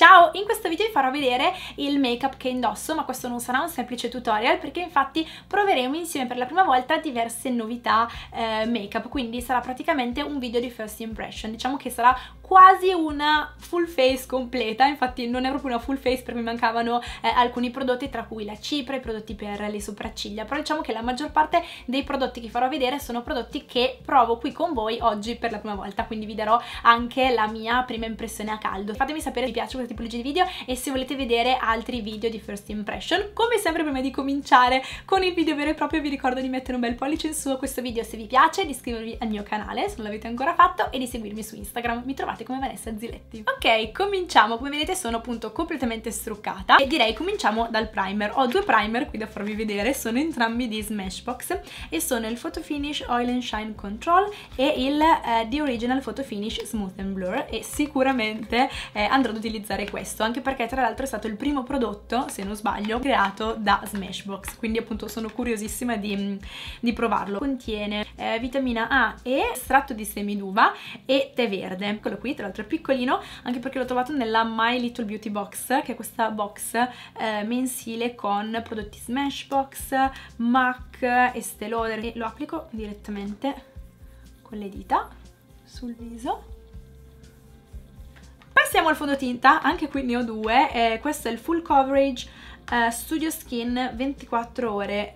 Ciao! In questo video vi farò vedere il make-up che indosso, ma questo non sarà un semplice tutorial perché infatti proveremo insieme per la prima volta diverse novità make-up, quindi sarà praticamente un video di first impression. Diciamo che sarà quasi una full face completa, infatti non è proprio una full face perché mi mancavano alcuni prodotti, tra cui la cipria, i prodotti per le sopracciglia, però diciamo che la maggior parte dei prodotti che farò vedere sono prodotti che provo qui con voi oggi per la prima volta, quindi vi darò anche la mia prima impressione a caldo. Fatemi sapere se vi piace questa tipologia di video e se volete vedere altri video di first impression. Come sempre, prima di cominciare con il video vero e proprio vi ricordo di mettere un bel pollice in su a questo video se vi piace, di iscrivervi al mio canale se non l'avete ancora fatto e di seguirmi su Instagram, mi trovate come Vanessa Ziletti. Ok, cominciamo. Come vedete sono appunto completamente struccata e direi cominciamo dal primer. Ho due primer qui da farvi vedere, sono entrambi di Smashbox e sono il Photo Finish Oil and Shine Control e il The Original Photo Finish Smooth and Blur, e sicuramente andrò ad utilizzare questo, anche perché tra l'altro è stato il primo prodotto, se non sbaglio, creato da Smashbox, quindi appunto sono curiosissima di provarlo. Contiene vitamina A e estratto di semi d'uva e tè verde. Eccolo qui, tra l'altro è piccolino, anche perché l'ho trovato nella My Little Beauty Box, che è questa box mensile con prodotti Smashbox, MAC, Estée Lauder, e lo applico direttamente con le dita sul viso. Passiamo al fondotinta, anche qui ne ho due, questo è il Full Coverage Studio Skin 24 ore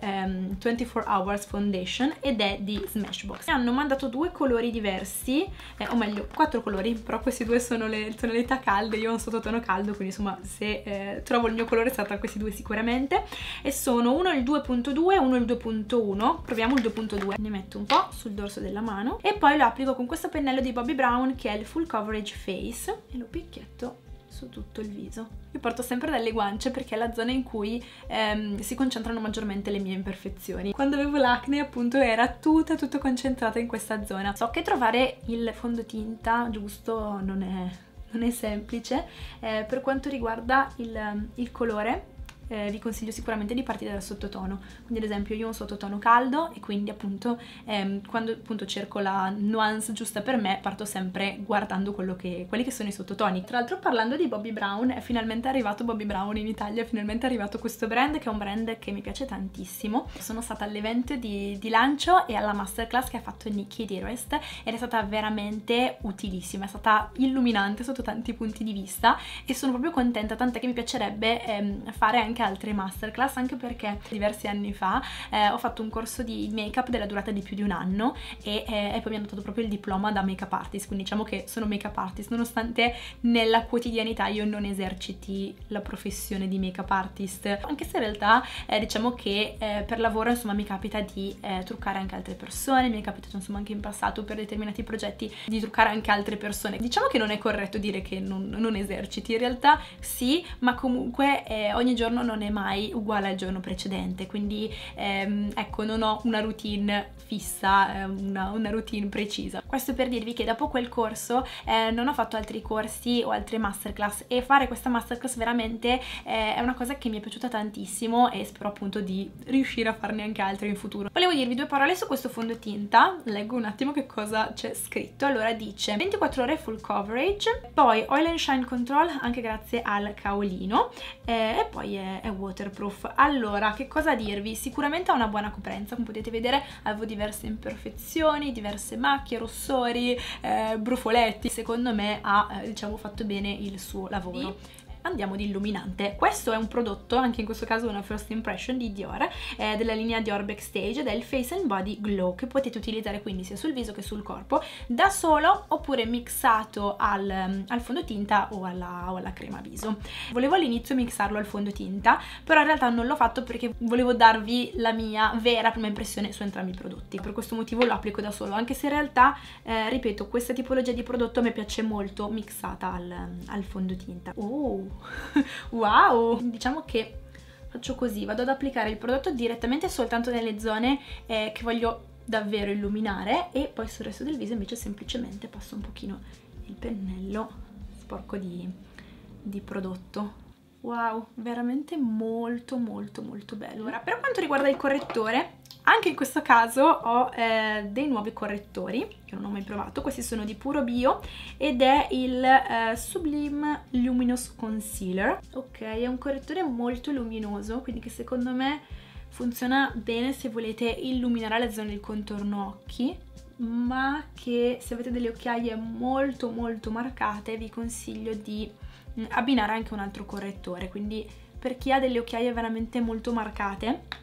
24 Hours Foundation ed è di Smashbox. Mi hanno mandato due colori diversi, o meglio 4 colori, però questi due sono le tonalità calde, io ho un sottotono caldo, quindi insomma se trovo il mio colore sarà tra questi due sicuramente, e sono uno il 2.2 e uno il 2.1. Proviamo il 2.2, ne metto un po' sul dorso della mano e poi lo applico con questo pennello di Bobbi Brown che è il Full Coverage Face e lo picchietto su tutto il viso. Io parto sempre dalle guance perché è la zona in cui si concentrano maggiormente le mie imperfezioni. Quando avevo l'acne appunto era tutto concentrata in questa zona. So che trovare il fondotinta giusto non è semplice. Per quanto riguarda il colore, vi consiglio sicuramente di partire dal sottotono. Quindi ad esempio io ho un sottotono caldo e quindi appunto quando appunto cerco la nuance giusta per me parto sempre guardando quelli che sono i sottotoni. Tra l'altro, parlando di Bobbi Brown, è finalmente arrivato Bobbi Brown in Italia, è finalmente arrivato questo brand che è un brand che mi piace tantissimo. Sono stata all'evento di lancio e alla masterclass che ha fatto Nikki Direst ed è stata veramente utilissima, è stata illuminante sotto tanti punti di vista e sono proprio contenta, tant'è che mi piacerebbe fare anche altre masterclass, anche perché diversi anni fa ho fatto un corso di make-up della durata di più di un anno e poi mi hanno dato proprio il diploma da make-up artist, quindi diciamo che sono make-up artist nonostante nella quotidianità io non eserciti la professione di make-up artist, anche se in realtà diciamo che per lavoro insomma mi capita di truccare anche altre persone, mi è capitato insomma anche in passato per determinati progetti di truccare anche altre persone. Diciamo che non è corretto dire che non eserciti, in realtà sì, ma comunque ogni giorno non è mai uguale al giorno precedente, quindi ecco, non ho una routine fissa, una routine precisa. Questo per dirvi che dopo quel corso non ho fatto altri corsi o altre masterclass, e fare questa masterclass veramente è una cosa che mi è piaciuta tantissimo e spero appunto di riuscire a farne anche altre in futuro. Volevo dirvi due parole su questo fondotinta, leggo un attimo che cosa c'è scritto. Allora dice 24 ore full coverage, poi oil and shine control anche grazie al caolino, e poi è waterproof. Allora, che cosa dirvi? Sicuramente ha una buona coprenza, come potete vedere avevo diverse imperfezioni, diverse macchie, rossori, brufoletti. Secondo me ha diciamo fatto bene il suo lavoro. Andiamo di illuminante. Questo è un prodotto, anche in questo caso una first impression di Dior, della linea Dior Backstage, ed è il Face and Body Glow, che potete utilizzare quindi sia sul viso che sul corpo, da solo oppure mixato al fondotinta o alla crema viso. Volevo all'inizio mixarlo al fondotinta, però in realtà non l'ho fatto perché volevo darvi la mia vera prima impressione su entrambi i prodotti. Per questo motivo lo applico da solo, anche se in realtà, ripeto, questa tipologia di prodotto mi piace molto mixata al fondotinta. Wow! Diciamo che faccio così, vado ad applicare il prodotto direttamente soltanto nelle zone che voglio davvero illuminare, e poi sul resto del viso invece semplicemente passo un pochino il pennello sporco di prodotto. Wow, veramente molto bello. Ora, per quanto riguarda il correttore, Anche in questo caso ho dei nuovi correttori che non ho mai provato. Questi sono di Puro Bio ed è il Sublime Luminous Concealer. Ok, è un correttore molto luminoso, quindi che secondo me funziona bene se volete illuminare le zone del contorno occhi, ma che se avete delle occhiaie molto molto marcate vi consiglio di abbinare anche un altro correttore. Quindi per chi ha delle occhiaie veramente molto marcate,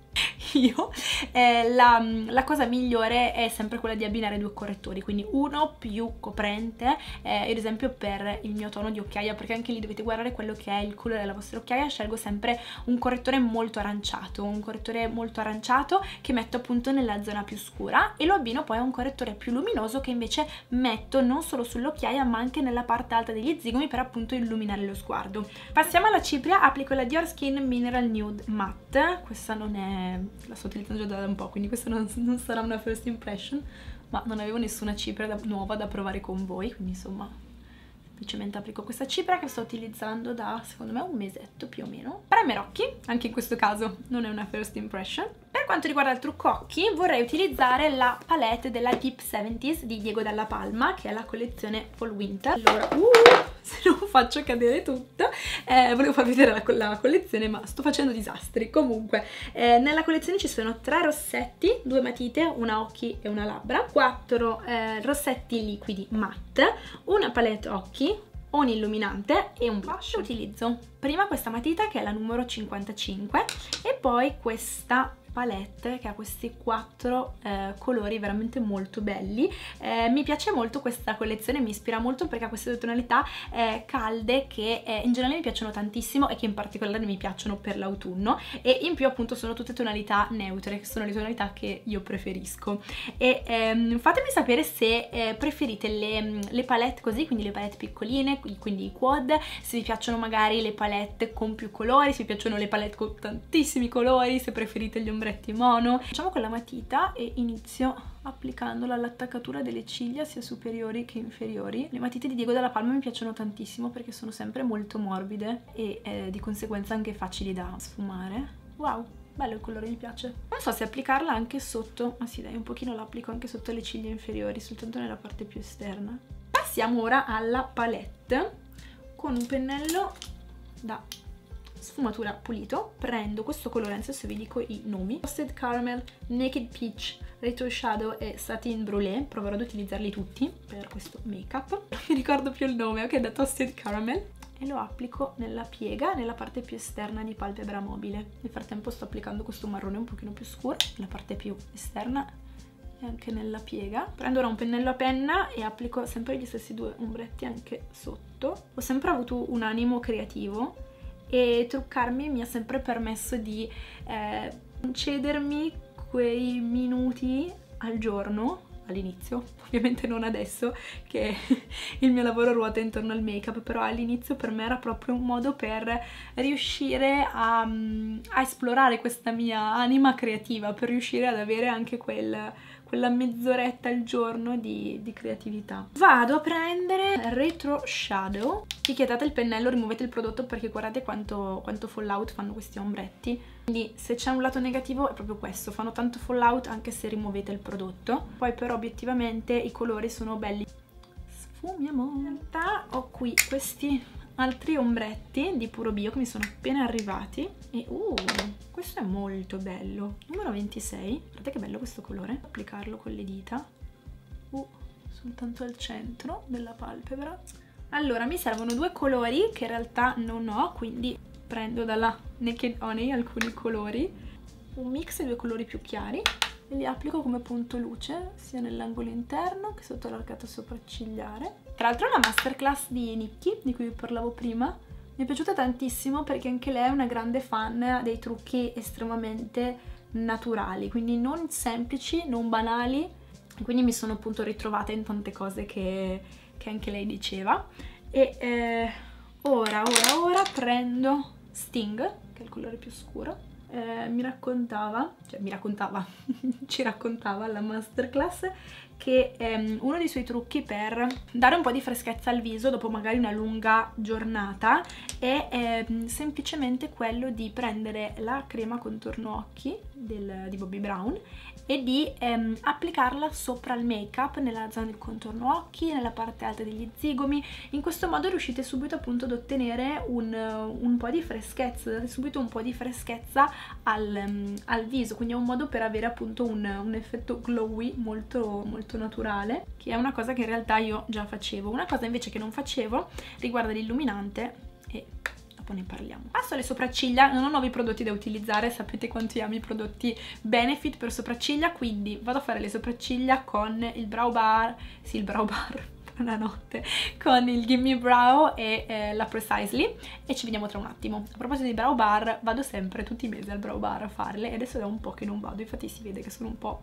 la cosa migliore è sempre quella di abbinare due correttori, quindi uno più coprente, ad esempio per il mio tono di occhiaia, perché anche lì dovete guardare quello che è il colore della vostra occhiaia. Scelgo sempre un correttore molto aranciato, che metto appunto nella zona più scura, e lo abbino poi a un correttore più luminoso che invece metto non solo sull'occhiaia ma anche nella parte alta degli zigomi per appunto illuminare lo sguardo. Passiamo alla cipria, applico la Dior Skin Mineral Nude Matte. Questa non è... la sto utilizzando già da un po', quindi questa non sarà una first impression, ma non avevo nessuna cipria nuova da provare con voi, quindi insomma semplicemente applico questa cipria che sto utilizzando da secondo me un mesetto più o meno. Primer occhi, anche in questo caso non è una first impression. Per quanto riguarda il trucco occhi vorrei utilizzare la palette della Deep 70s di Diego Dalla Palma, che è la collezione Fall Winter. Allora, se non faccio cadere tutto, volevo farvi vedere la collezione, ma sto facendo disastri. Comunque, nella collezione ci sono 3 rossetti, 2 matite, una occhi e una labbra, 4 rossetti liquidi matte, una palette occhi, un illuminante e un blush. Utilizzo prima questa matita che è la numero 55 e poi questa palette che ha questi 4 colori veramente molto belli. Mi piace molto questa collezione, mi ispira molto perché ha queste due tonalità calde che in generale mi piacciono tantissimo e che in particolare mi piacciono per l'autunno, e in più appunto sono tutte tonalità neutre, che sono le tonalità che io preferisco. E fatemi sapere se preferite le palette così, quindi le palette piccoline, quindi i quad, se vi piacciono magari le palette con più colori, se vi piacciono le palette con tantissimi colori, se preferite gli ombretti mono. Facciamo con la matita e inizio applicandola all'attaccatura delle ciglia sia superiori che inferiori. Le matite di Diego Dalla Palma mi piacciono tantissimo perché sono sempre molto morbide e di conseguenza anche facili da sfumare. Wow, bello il colore, mi piace. Non so se applicarla anche sotto, ma sì dai, un pochino la applico anche sotto le ciglia inferiori, soltanto nella parte più esterna. Passiamo ora alla palette. Con un pennello da sfumatura pulito prendo questo colore, anzi adesso vi dico i nomi: Toasted Caramel, Naked Peach, Retro Shadow e Satin Brûlée. Proverò ad utilizzarli tutti per questo make up. Non mi ricordo più il nome, ok, da Toasted Caramel, e lo applico nella piega, nella parte più esterna di palpebra mobile. Nel frattempo sto applicando questo marrone un pochino più scuro nella parte più esterna e anche nella piega. Prendo ora un pennello a penna e applico sempre gli stessi 2 ombretti anche sotto. Ho sempre avuto un animo creativo e truccarmi mi ha sempre permesso di concedermi quei minuti al giorno, all'inizio, ovviamente non adesso che il mio lavoro ruota intorno al make up, però all'inizio per me era proprio un modo per riuscire a esplorare questa mia anima creativa, per riuscire ad avere anche quella mezz'oretta al giorno di creatività. Vado a prendere Retro Shadow. Picchiettate il pennello, rimuovete il prodotto perché guardate quanto fallout fanno questi ombretti. Quindi se c'è un lato negativo è proprio questo, fanno tanto fallout anche se rimuovete il prodotto. Poi però obiettivamente i colori sono belli. Sfumiamo. In realtà ho qui questi altri ombretti di Puro Bio che mi sono appena arrivati e questo è molto bello, numero 26. Guardate che bello questo colore. Applicarlo con le dita soltanto al centro della palpebra. Allora mi servono 2 colori che in realtà non ho, quindi prendo dalla Naked Honey alcuni colori, un mix di 2 colori più chiari e li applico come punto luce sia nell'angolo interno che sotto l'arcata sopraccigliare. Tra l'altro la masterclass di Nikki, di cui vi parlavo prima, mi è piaciuta tantissimo perché anche lei è una grande fan dei trucchi estremamente naturali, quindi non semplici, non banali, quindi mi sono appunto ritrovata in tante cose che anche lei diceva. E ora prendo Sting, che è il colore più scuro. Ci raccontava alla masterclass che uno dei suoi trucchi per dare un po' di freschezza al viso dopo magari una lunga giornata è semplicemente quello di prendere la crema contorno occhi di Bobbi Brown e di applicarla sopra il make up nella zona del contorno occhi, nella parte alta degli zigomi. In questo modo riuscite subito appunto ad ottenere un po' di freschezza, date subito un po' di freschezza al viso, quindi è un modo per avere appunto un effetto glowy molto molto naturale, che è una cosa che in realtà io già facevo. Una cosa invece che non facevo riguarda l'illuminante e dopo ne parliamo. Passo alle sopracciglia. Non ho nuovi prodotti da utilizzare, sapete quanto io amo i prodotti Benefit per sopracciglia, quindi vado a fare le sopracciglia con il Brow Bar, sì, il Brow Bar buonanotte, con il Gimme Brow e la Precisely, e ci vediamo tra un attimo. A proposito di Brow Bar, vado sempre tutti i mesi al Brow Bar a farle e adesso è un po' che non vado, infatti si vede che sono un po'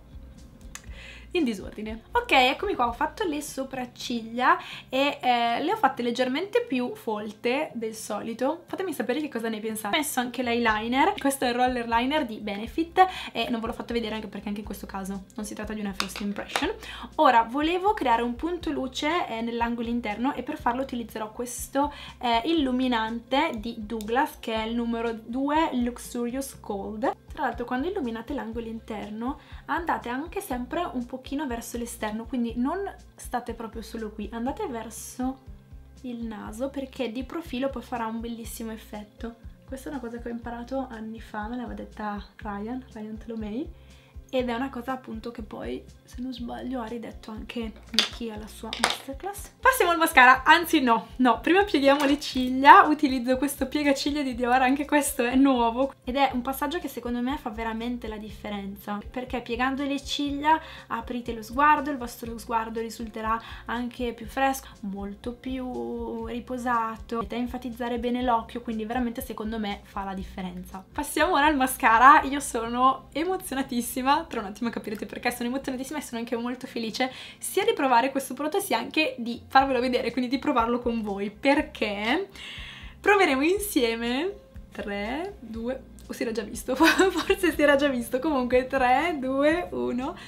in disordine. Ok, eccomi qua, ho fatto le sopracciglia e le ho fatte leggermente più folte del solito. Fatemi sapere che cosa ne pensate. Ho messo anche l'eyeliner, questo è il roller liner di Benefit e non ve l'ho fatto vedere anche perché anche in questo caso non si tratta di una first impression. Ora volevo creare un punto luce nell'angolo interno e per farlo utilizzerò questo illuminante di Douglas che è il numero 2 Luxurious Gold. Tra l'altro quando illuminate l'angolo interno andate anche sempre un pochino verso l'esterno, quindi non state proprio solo qui, andate verso il naso perché di profilo poi farà un bellissimo effetto. Questa è una cosa che ho imparato anni fa, me l'aveva detta Ryan Tolomei, ed è una cosa appunto che poi, se non sbaglio, ha ridetto anche Nikki alla sua masterclass. Passiamo al mascara, anzi no, prima pieghiamo le ciglia. Utilizzo questo piegaciglia di Dior, anche questo è nuovo ed è un passaggio che secondo me fa veramente la differenza, perché piegando le ciglia aprite lo sguardo, il vostro sguardo risulterà anche più fresco, molto più riposato, potete enfatizzare bene l'occhio, quindi veramente secondo me fa la differenza. Passiamo ora al mascara. Io sono emozionatissima, tra un attimo capirete perché sono emozionatissima e sono anche molto felice sia di provare questo prodotto sia anche di farvelo vedere, quindi di provarlo con voi, perché proveremo insieme 3, 2, o si era già visto, forse si era già visto, comunque 3, 2, 1,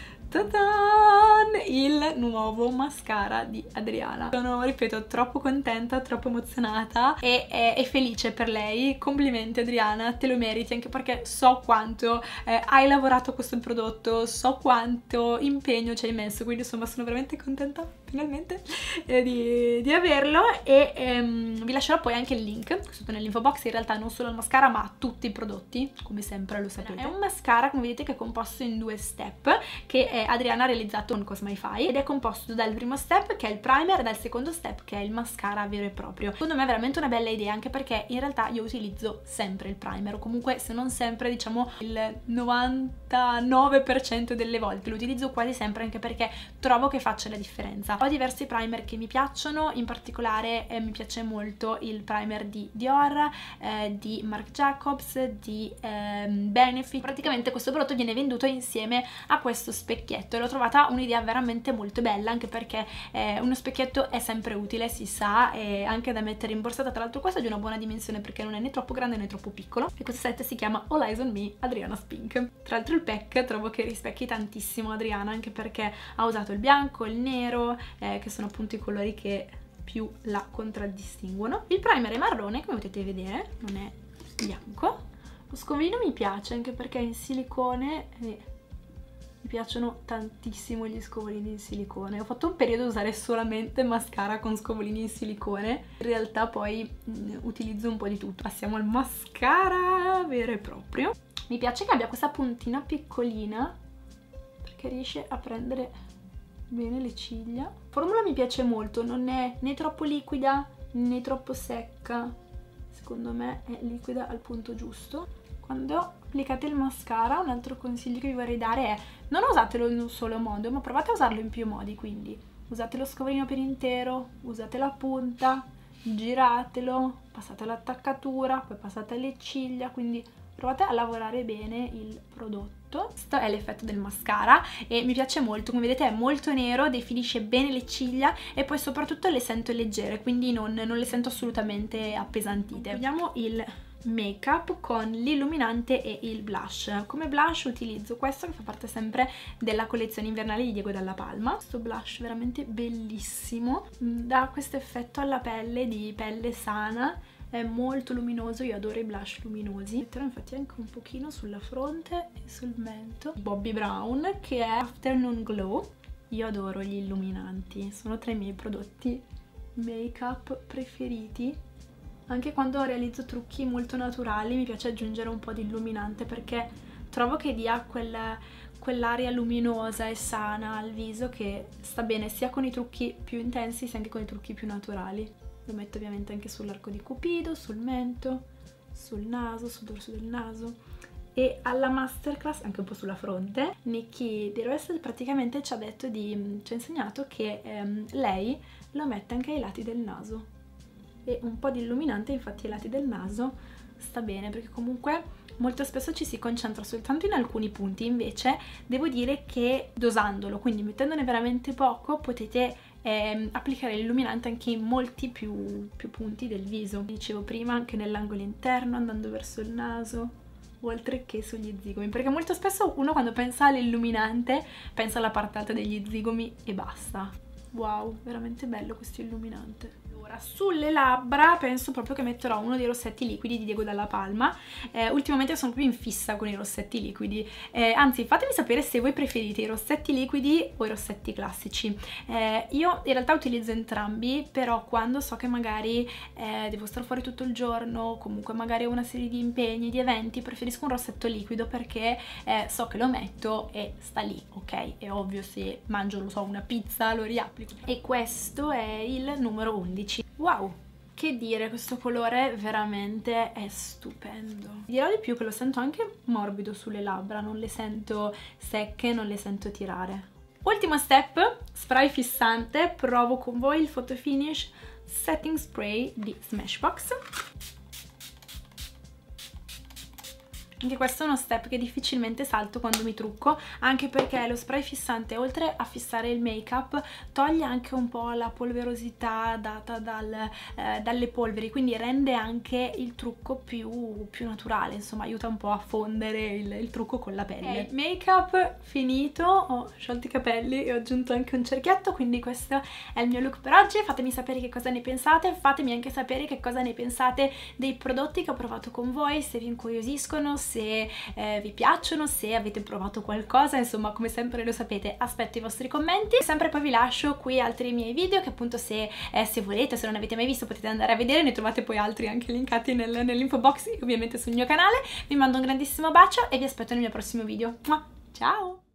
ta-dan! Il nuovo mascara di Adriana. Sono, ripeto, troppo contenta, troppo emozionata e felice per lei. Complimenti Adriana, te lo meriti, anche perché so quanto hai lavorato a questo prodotto, so quanto impegno ci hai messo, quindi insomma sono veramente contenta finalmente di averlo e vi lascerò poi anche il link sotto nell'info box, in realtà non solo al mascara ma a tutti i prodotti, come sempre lo sapete. È un mascara, come vedete, che è composto in 2 step, che Adriana ha realizzato con Cosmify ed è composto dal primo step che è il primer e dal secondo step che è il mascara vero e proprio. Secondo me è veramente una bella idea, anche perché in realtà io utilizzo sempre il primer, o comunque se non sempre diciamo il 99% delle volte lo utilizzo quasi sempre, anche perché trovo che faccia la differenza. Ho diversi primer che mi piacciono, in particolare mi piace molto il primer di Dior, di Marc Jacobs, di Benefit. Praticamente questo prodotto viene venduto insieme a questo specchietto e l'ho trovata un'idea veramente molto bella, anche perché uno specchietto è sempre utile, si sa, e anche da mettere in borsata. Tra l'altro questo è di una buona dimensione perché non è né troppo grande né troppo piccolo, e questo set si chiama All Eyes on Me Adriana's Pink. Tra l'altro il pack trovo che rispecchi tantissimo Adriana, anche perché ha usato il bianco, il nero, che sono appunto i colori che più la contraddistinguono. Il primer è marrone, come potete vedere, non è bianco. Lo scovolino mi piace anche perché è in silicone e mi piacciono tantissimo gli scovolini in silicone. Ho fatto un periodo a usare solamente mascara con scovolini in silicone, in realtà poi utilizzo un po' di tutto. Passiamo al mascara vero e proprio. Mi piace che abbia questa puntina piccolina perché riesce a prendere bene le ciglia. La formula mi piace molto, non è né troppo liquida né troppo secca, secondo me è liquida al punto giusto. Quando applicate il mascara, un altro consiglio che vi vorrei dare è non usatelo in un solo modo, ma provate a usarlo in più modi. Quindi usate lo scovolino per intero, usate la punta, giratelo, passate l'attaccatura, poi passate alle ciglia, quindi provate a lavorare bene il prodotto. Questo è l'effetto del mascara e mi piace molto, come vedete è molto nero, definisce bene le ciglia e poi soprattutto le sento leggere, quindi non le sento assolutamente appesantite. Vediamo il make up con l'illuminante e il blush. Come blush utilizzo questo che fa parte sempre della collezione invernale di Diego Dalla Palma. Questo blush veramente bellissimo, dà questo effetto alla pelle di pelle sana è molto luminoso, io adoro i blush luminosi. Metterò infatti anche un pochino sulla fronte e sul mento. Bobbi Brown, che è Afternoon Glow. Io adoro gli illuminanti, sono tra i miei prodotti make-up preferiti. Anche quando realizzo trucchi molto naturali mi piace aggiungere un po' di illuminante perché trovo che dia quell'aria luminosa e sana al viso che sta bene sia con i trucchi più intensi sia anche con i trucchi più naturali. Lo metto ovviamente anche sull'arco di Cupido, sul mento, sul naso, sul dorso del naso. E alla masterclass, anche un po' sulla fronte, Nikki DeRoes praticamente ci ha insegnato che lei lo mette anche ai lati del naso. E un po' di illuminante infatti ai lati del naso sta bene, perché comunque molto spesso ci si concentra soltanto in alcuni punti, invece devo dire che dosandolo, quindi mettendone veramente poco, potete applicare l'illuminante anche in molti più punti del viso. Dicevo prima, anche nell'angolo interno, andando verso il naso, oltre che sugli zigomi, perché molto spesso uno quando pensa all'illuminante pensa alla parte alta degli zigomi e basta. Wow, veramente bello questo illuminante. Ora, sulle labbra penso proprio che metterò uno dei rossetti liquidi di Diego Dalla Palma. Ultimamente sono proprio in fissa con i rossetti liquidi, anzi fatemi sapere se voi preferite i rossetti liquidi o i rossetti classici. Io in realtà utilizzo entrambi, però quando so che magari devo stare fuori tutto il giorno, comunque magari ho una serie di impegni, di eventi, preferisco un rossetto liquido perché so che lo metto e sta lì, ok? È ovvio, se mangio, lo so, una pizza lo riapplico. E questo è il numero 11. Wow, che dire, questo colore veramente è stupendo. Dirò di più che lo sento anche morbido sulle labbra, non le sento secche, non le sento tirare. Ultimo step, spray fissante, provo con voi il Photo Finish Setting Spray di Smashbox. Anche questo è uno step che difficilmente salto quando mi trucco, anche perché lo spray fissante, oltre a fissare il make-up, toglie anche un po' la polverosità data dalle polveri, quindi rende anche il trucco più naturale, insomma aiuta un po' a fondere il trucco con la pelle. Okay, make-up finito, ho sciolto i capelli e ho aggiunto anche un cerchietto, quindi questo è il mio look per oggi. Fatemi sapere che cosa ne pensate, fatemi anche sapere che cosa ne pensate dei prodotti che ho provato con voi, se vi incuriosiscono, se vi piacciono, se avete provato qualcosa, insomma come sempre lo sapete, aspetto i vostri commenti. Sempre poi vi lascio qui altri miei video che appunto se volete, se non avete mai visto potete andare a vedere, ne trovate poi altri anche linkati nell'info box e ovviamente sul mio canale. Vi mando un grandissimo bacio e vi aspetto nel mio prossimo video. Ciao!